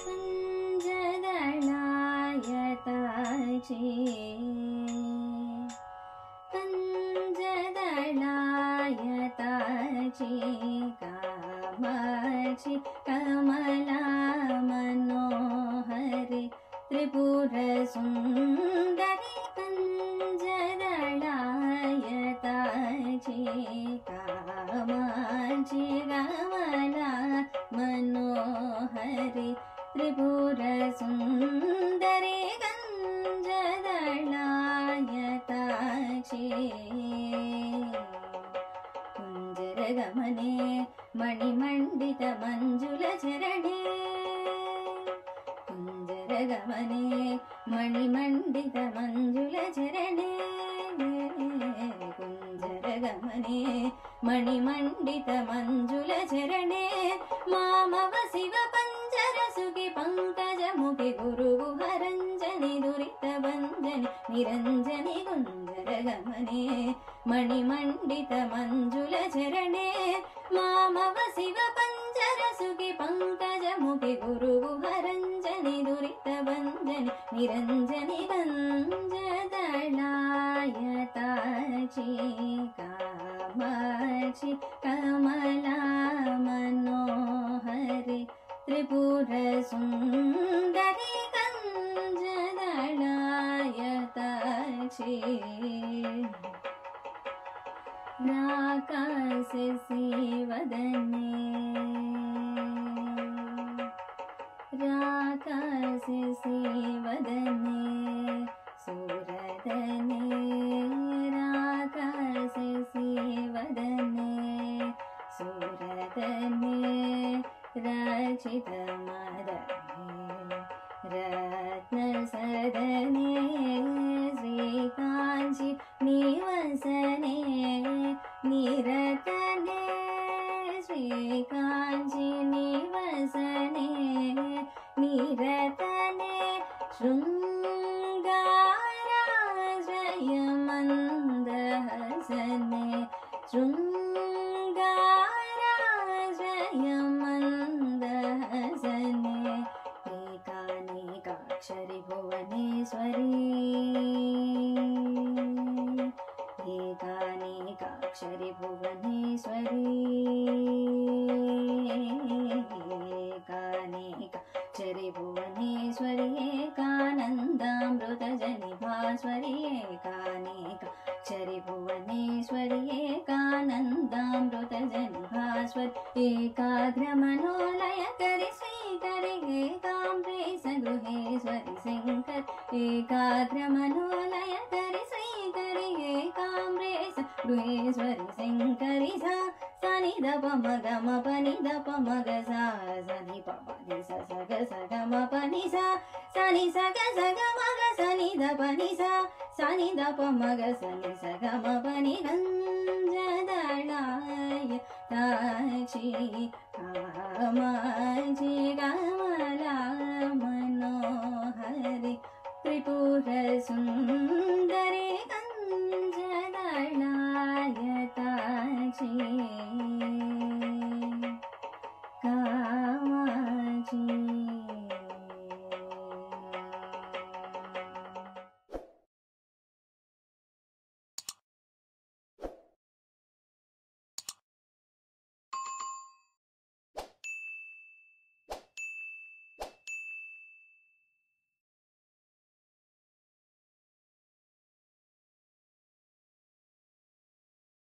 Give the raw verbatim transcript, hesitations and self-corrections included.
पञ्चदलायताक्षी पञ्चदलायताक्षी कामाक्षी कमला मनोहरी त्रिपुरसुन्दरी पञ्चदलायताक्षी कामाक्षी कमला मनोहरी त्रिपुरसुन्दरी गञ्जदलायताक्षी कुञ्जरगमने मणिमण्डितमञ्जुलचरणे कुञ्जरगमने मणिमण्डितमञ्जुलचरणे कुञ्जरगमने मणिमण्डितमञ्जुलचरणे मामव शिव पञ्जरसुखि पङ्कजमुखि गुरुगुहरञ्जनि दुरितभञ्जनि निरञ्जनि कुञ्जरगमने मणिमण्डितमञ्जुलचरणे मामव शिव पञ्जरसुखि पङ्कजमुखि गुरुगुहरञ्जनि दुरितभञ्जनि निरञ्जनि गञ्जदलायताक्षी कामाक्षी कमला मनोहरी त्रिपुरसुन्दरी गञ्जदलायताक्षी राकासि वदने राकासि वदने सुरदने राकासि वदने सुरदने रक्षितमदने रत्नसदने श्रीकाञ्ची निवसने निरतने श्रीकाञ्ची निवसने निरतने शृङ्गाराश्रयमन्दहसने शृङ्गाराश्रयमन्दहसने एकानेकाक्षरि भुवनेश्वरी एकानेकाक्षरि भुवनेश्वरी एकानेकाक्षरि भुवनेश्वरी एकानन्दामृतजनि भास्वरी एकानेकाक्षरि भुवनेश्वरी एकानन्दामृतजनि भास्वरी एकाग्रमनोलयकरि श्रीकरि एकाम्रे सगृहेश्वरि शङ्कर एकाग्रमनोलयकरि श्रीकरि एकाम्रे सगृहेश्वरि शङ्करि सा सनि दप मग म पनि दप मग सा सनि प नि स ग स ग म पनि सा सनि स ग स ग मग सनि दप नि सा सनि दप मग सनि स ग म पनि गञ्जदलायताक्षी कामाक्षी कमला मनोहरी त्रिपुरसुन्दरी